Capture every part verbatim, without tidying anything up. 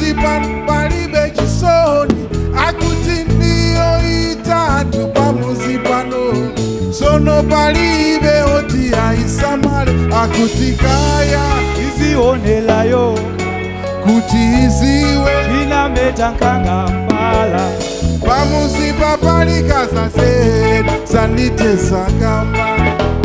pamuzipa palibe chisoni akuti ndiyo itatu pamuzipano sono palibe oti aisamale akuti kaya izionelayo kuti iziwe inameta nkanga mbala pamuzipa palikaza zedi zanitesa kamba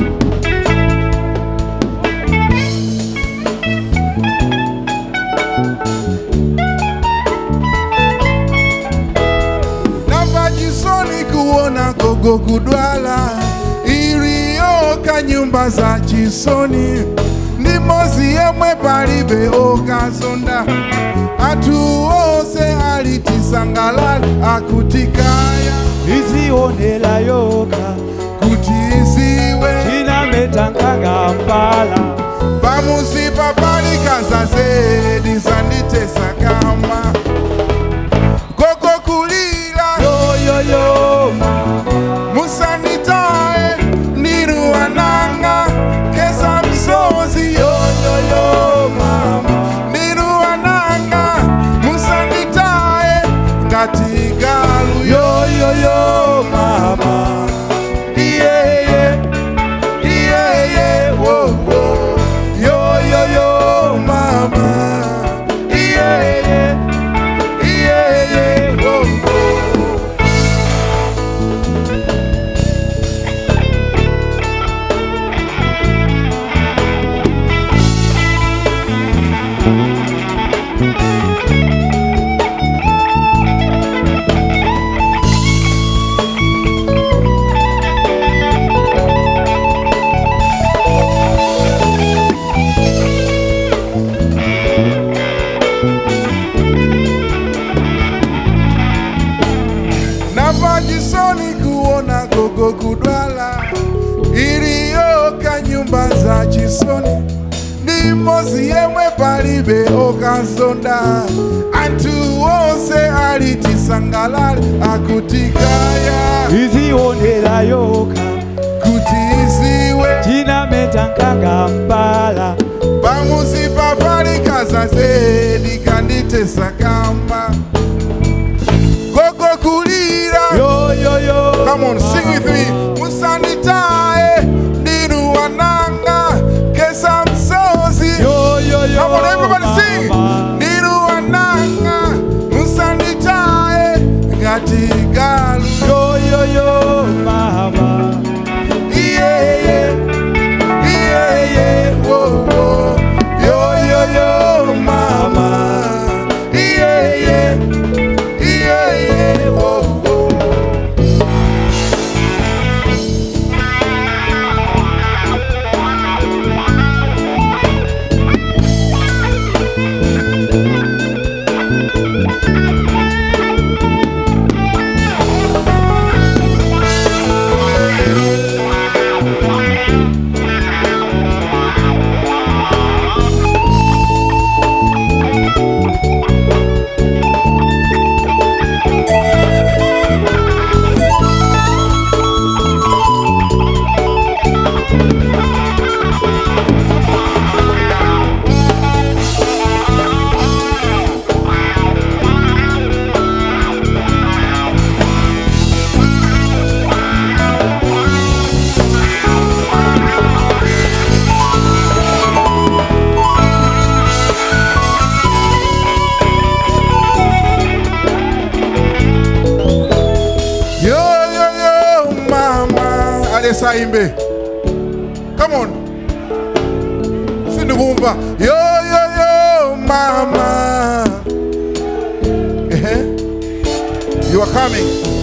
navajisoni kuona gogo kudwala irioka nyumba za chisoni ndimozi yemwe palibe okazonda atu ose alitisangalala akutikaya izionela yoka kuti iziwe inameta nkanga mbala pamuzipa palikaza zedi zanitesa kama koko kulila yoyoyo musanitae niru ananga kesa msozi yoyoyo mama niru ananga musanitae ngatigalu yoyoyo mama iyeye iyeye wo wo yoyoyo mama iyeye iyeye wo wo navajisoni kuona gogo kudwala irioka nyumba za chisoni ndimozi yemwe palibe okazonda antu ose alitisangalale akutikaya izionela yoka kuti iziwe inameta nkanga mbala pamuzipa palikaza zedi kanditesa kama gogo kulira yoyoyo come on sing with me musanitae ndiru wananga kesa msozi yoyoyo come on everybody sing ndiru wananga musanitae ngatigalu yoyoyo mama iyeye iyeye wo wo yoyoyo mama iyeye iyeye wo wo Saimbe. Come on. Sinubumba. Yo yo yo mama. You are coming.